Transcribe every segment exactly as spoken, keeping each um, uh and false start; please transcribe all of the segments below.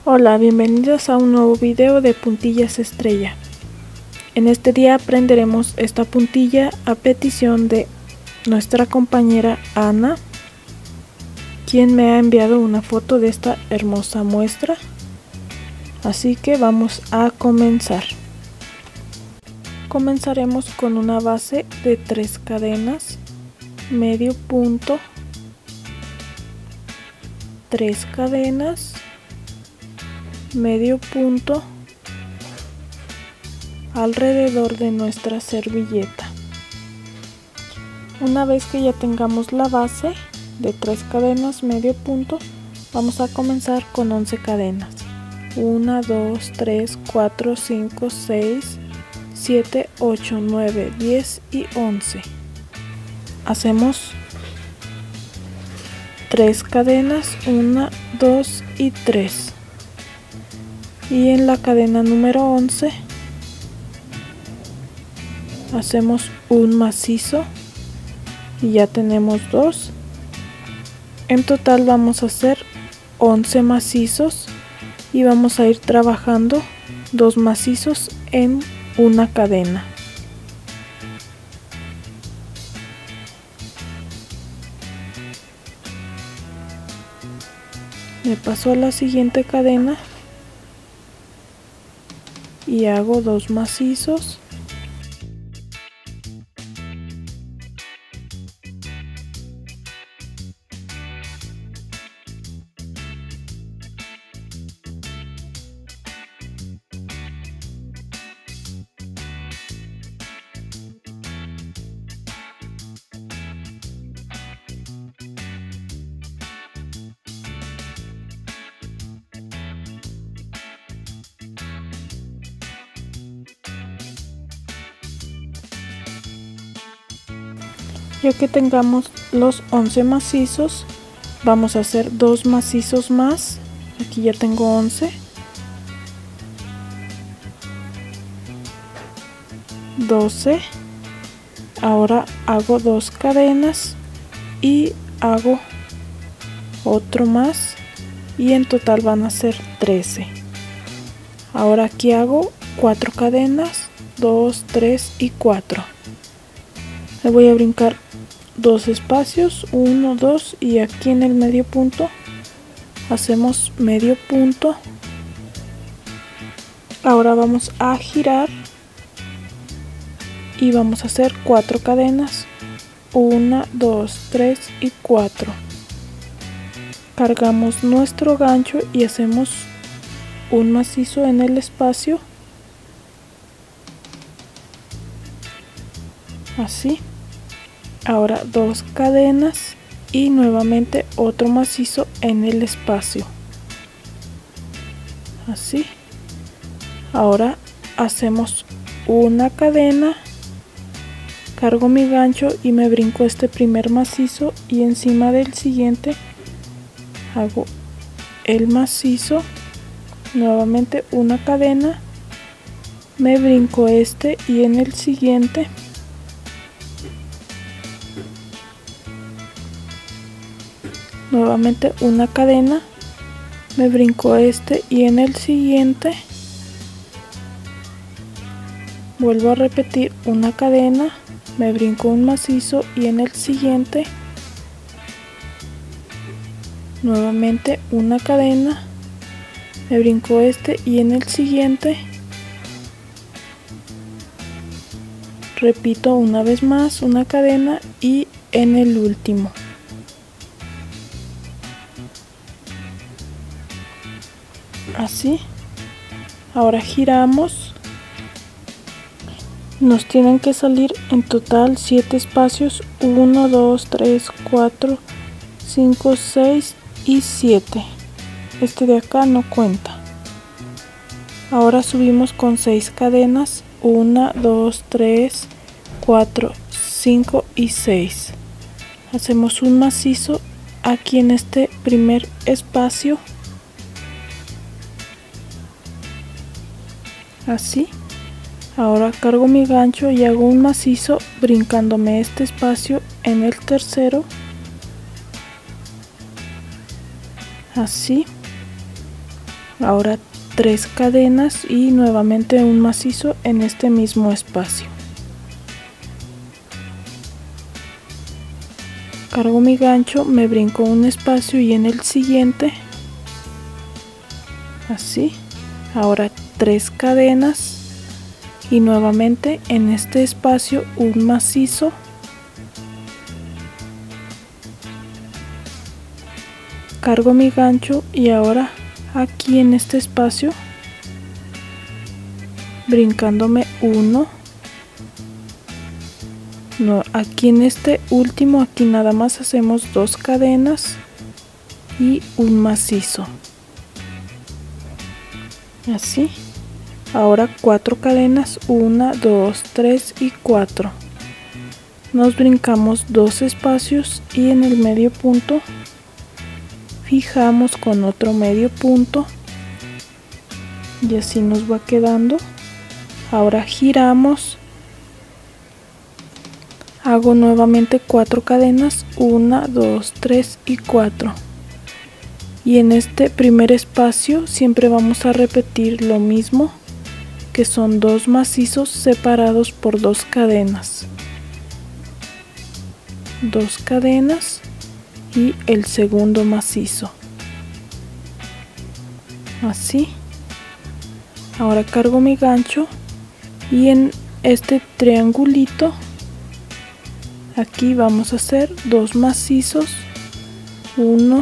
Hola, bienvenidos a un nuevo video de puntillas estrella. En este día aprenderemos esta puntilla a petición de nuestra compañera Ana, quien me ha enviado una foto de esta hermosa muestra. Así que vamos a comenzar. Comenzaremos con una base de tres cadenas, medio punto, tres cadenas, medio punto alrededor de nuestra servilleta. Una vez que ya tengamos la base de tres cadenas, medio punto, vamos a comenzar con once cadenas. uno, dos, tres, cuatro, cinco, seis, siete, ocho, nueve, diez y once. Hacemos tres cadenas, uno, dos y tres. Y en la cadena número once hacemos un macizo y ya tenemos dos. En total vamos a hacer once macizos y vamos a ir trabajando dos macizos en una cadena. Me paso a la siguiente cadena y hago dos macizos. Ya que tengamos los once macizos, vamos a hacer dos macizos más. Aquí ya tengo once. doce. Ahora hago dos cadenas y hago otro más y en total van a ser trece. Ahora aquí hago cuatro cadenas, dos, tres y cuatro. Le voy a brincar dos espacios, uno, dos, y aquí en el medio punto hacemos medio punto. Ahora vamos a girar y vamos a hacer cuatro cadenas, uno, dos, tres y cuatro. Cargamos nuestro gancho y hacemos un macizo en el espacio, así. Ahora dos cadenas y nuevamente otro macizo en el espacio, así. Ahora hacemos una cadena, cargo mi gancho y me brinco este primer macizo y encima del siguiente hago el macizo, nuevamente una cadena, me brinco este y en el siguiente nuevamente una cadena, me brinco este y en el siguiente vuelvo a repetir una cadena, me brinco un macizo y en el siguiente nuevamente una cadena, me brinco este y en el siguiente repito una vez más una cadena y en el último. Así. Ahora giramos. Nos tienen que salir en total siete espacios, uno, dos, tres, cuatro, cinco, seis y siete. Este de acá no cuenta. Ahora subimos con seis cadenas, uno, dos, tres, cuatro, cinco y seis. Hacemos un macizo aquí en este primer espacio, así. Ahora cargo mi gancho y hago un macizo brincándome este espacio en el tercero, así. Ahora tres cadenas y nuevamente un macizo en este mismo espacio. Cargo mi gancho, me brinco un espacio y en el siguiente, así. Ahora tres cadenas y nuevamente en este espacio un macizo. Cargo mi gancho y ahora aquí en este espacio, brincándome uno, no, aquí en este último, aquí nada más hacemos dos cadenas y un macizo, así. Ahora cuatro cadenas, una, dos, tres y cuatro. Nos brincamos dos espacios y en el medio punto fijamos con otro medio punto y así nos va quedando. Ahora giramos, hago nuevamente cuatro cadenas, una, dos, tres y cuatro, y en este primer espacio siempre vamos a repetir lo mismo, que son dos macizos separados por dos cadenas, dos cadenas y el segundo macizo, así. Ahora cargo mi gancho y en este triangulito aquí vamos a hacer dos macizos, uno,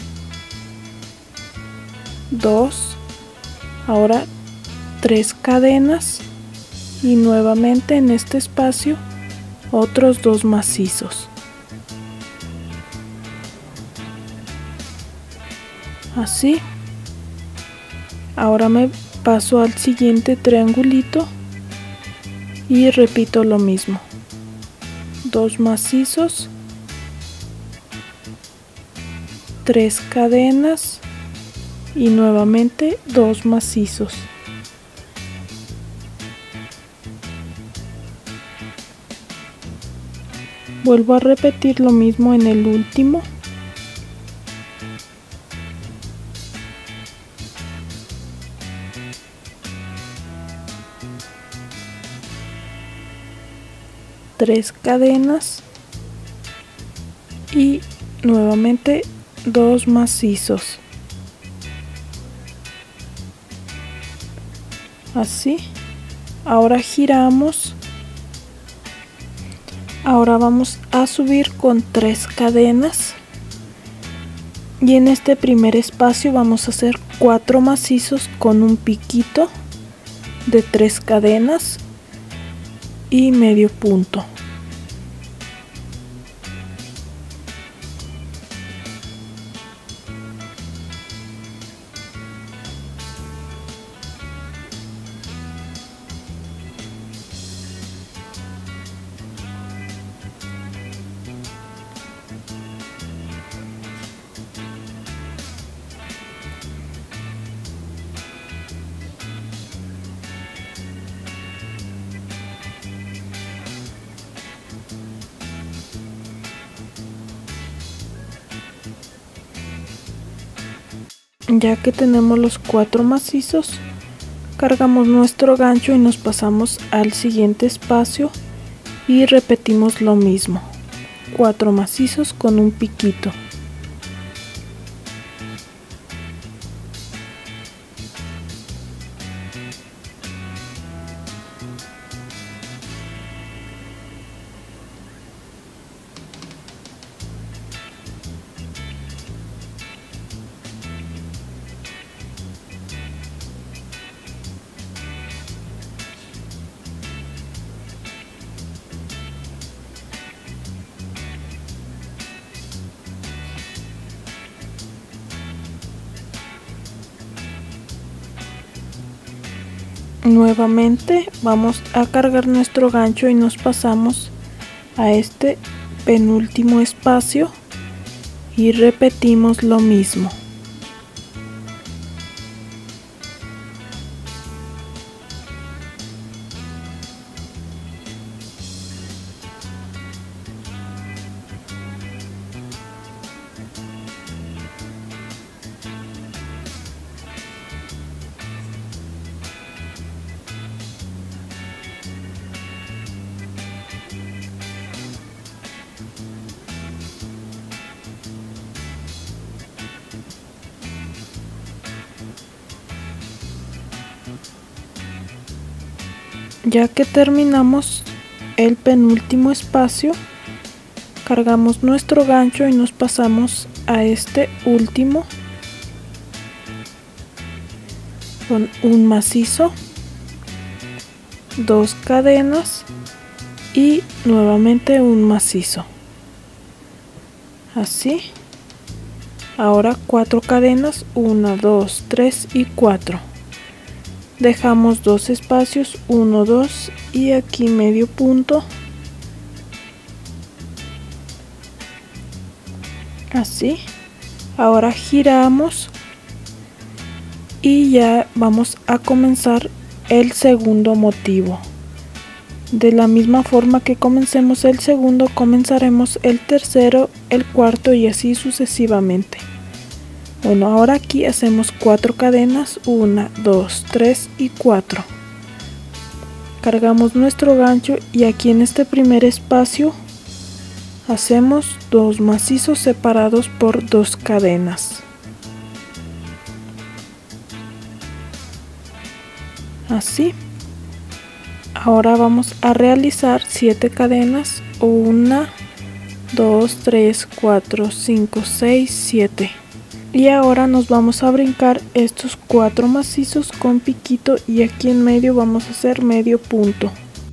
dos, ahora tres cadenas y nuevamente en este espacio otros dos macizos, así. Ahora me paso al siguiente triangulito y repito lo mismo, dos macizos, tres cadenas y nuevamente dos macizos. Vuelvo a repetir lo mismo en el último. Tres cadenas y nuevamente dos macizos, así. Ahora giramos. Ahora vamos a subir con tres cadenas y en este primer espacio vamos a hacer cuatro macizos con un piquito de tres cadenas y medio punto. Ya que tenemos los cuatro macizos, cargamos nuestro gancho y nos pasamos al siguiente espacio y repetimos lo mismo, cuatro macizos con un piquito. Nuevamente vamos a cargar nuestro gancho y nos pasamos a este penúltimo espacio y repetimos lo mismo. Ya que terminamos el penúltimo espacio, cargamos nuestro gancho y nos pasamos a este último con un macizo, dos cadenas y nuevamente un macizo. Así. Ahora cuatro cadenas, uno, dos, tres y cuatro. Dejamos dos espacios, uno, dos y aquí medio punto. Así. Ahora giramos y ya vamos a comenzar el segundo motivo. De la misma forma que comencemos el segundo, comenzaremos el tercero, el cuarto y así sucesivamente. Bueno, ahora aquí hacemos cuatro cadenas, uno, dos, tres y cuatro. Cargamos nuestro gancho y aquí en este primer espacio hacemos dos macizos separados por dos cadenas. Así. Ahora vamos a realizar siete cadenas, uno, dos, tres, cuatro, cinco, seis, siete. Y ahora nos vamos a brincar estos cuatro macizos con piquito y aquí en medio vamos a hacer medio punto.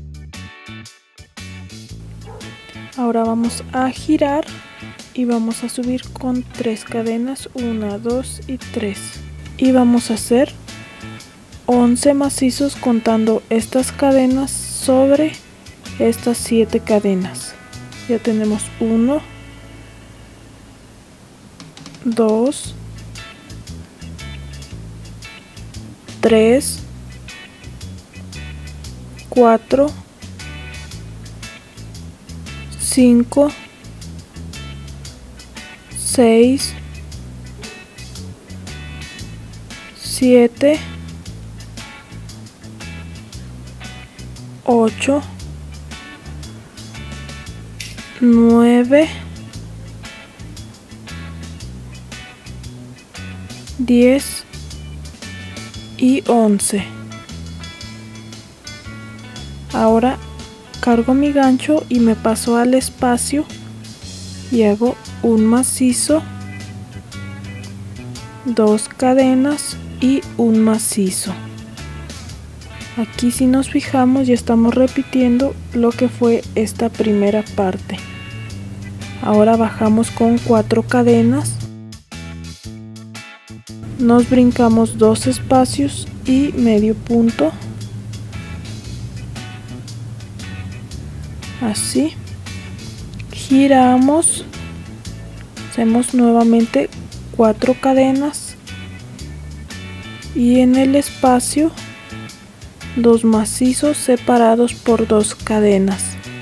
Ahora vamos a girar y vamos a subir con tres cadenas, uno, dos y tres. Y vamos a hacer once macizos contando estas cadenas sobre estas siete cadenas. Ya tenemos uno, dos, tres, cuatro, cinco, seis, siete, ocho, nueve, diez y once. Ahora cargo mi gancho y me paso al espacio y hago un macizo, dos cadenas y un macizo. Aquí si nos fijamos ya estamos repitiendo lo que fue esta primera parte. Ahora bajamos con cuatro cadenas, nos brincamos dos espacios y medio punto. Así. Giramos, hacemos nuevamente cuatro cadenas y en el espacio dos macizos separados por dos cadenas.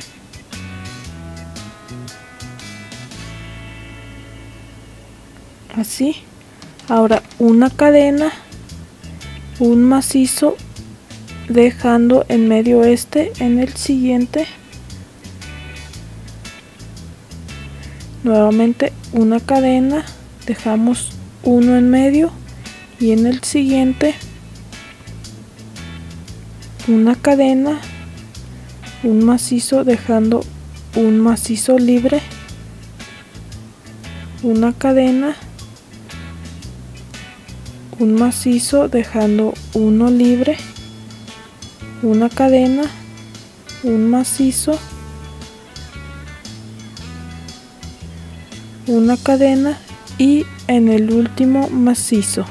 Así. Ahora una cadena, un macizo, dejando en medio este, en el siguiente nuevamente una cadena, dejamos uno en medio y en el siguiente una cadena, un macizo, dejando un macizo libre, una cadena, un macizo, dejando uno libre, una cadena, un macizo, una cadena y en el último macizo.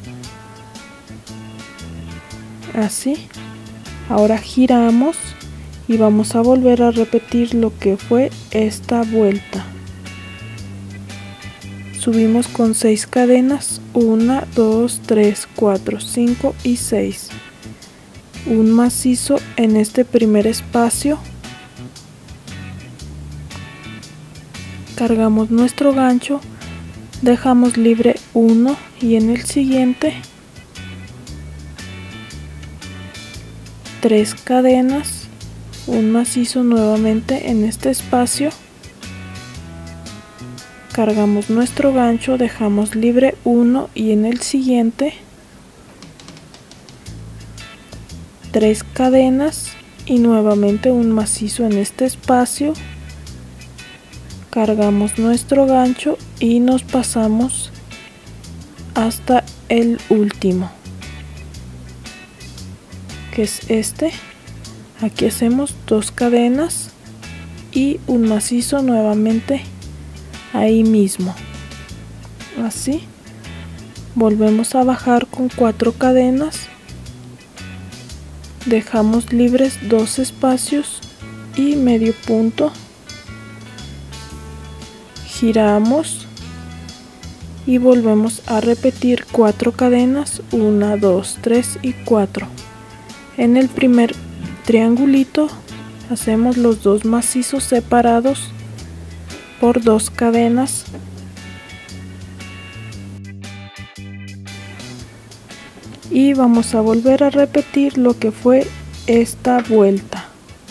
Así. Ahora giramos y vamos a volver a repetir lo que fue esta vuelta. Subimos con seis cadenas, uno, dos, tres, cuatro, cinco y seis. Un macizo en este primer espacio. Cargamos nuestro gancho, dejamos libre uno y en el siguiente tres cadenas, un macizo nuevamente en este espacio. Cargamos nuestro gancho, dejamos libre uno y en el siguiente tres cadenas y nuevamente un macizo en este espacio. Cargamos nuestro gancho y nos pasamos hasta el último, que es este. Aquí hacemos dos cadenas y un macizo nuevamente ahí mismo, así. Volvemos a bajar con cuatro cadenas, dejamos libres dos espacios y medio punto, giramos y volvemos a repetir cuatro cadenas, una, dos, tres y cuatro. En el primer triangulito hacemos los dos macizos separados por dos cadenas y vamos a volver a repetir lo que fue esta vuelta.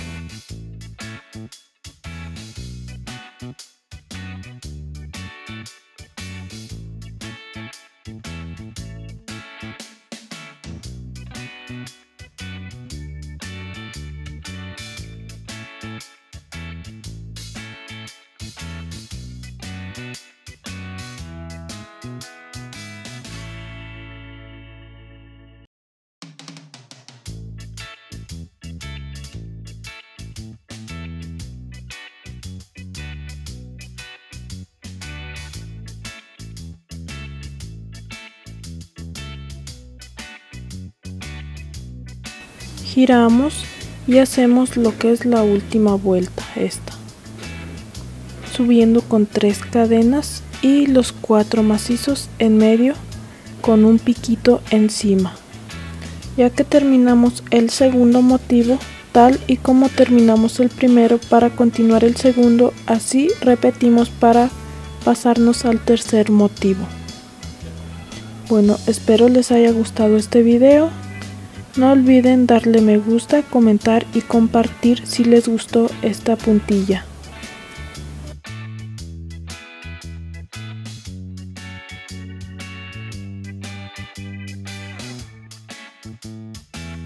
Giramos y hacemos lo que es la última vuelta, esta, subiendo con tres cadenas y los cuatro macizos en medio con un piquito encima. Ya que terminamos el segundo motivo, tal y como terminamos el primero, para continuar el segundo, así repetimos para pasarnos al tercer motivo. Bueno, espero les haya gustado este video. No olviden darle me gusta, comentar y compartir si les gustó esta puntilla.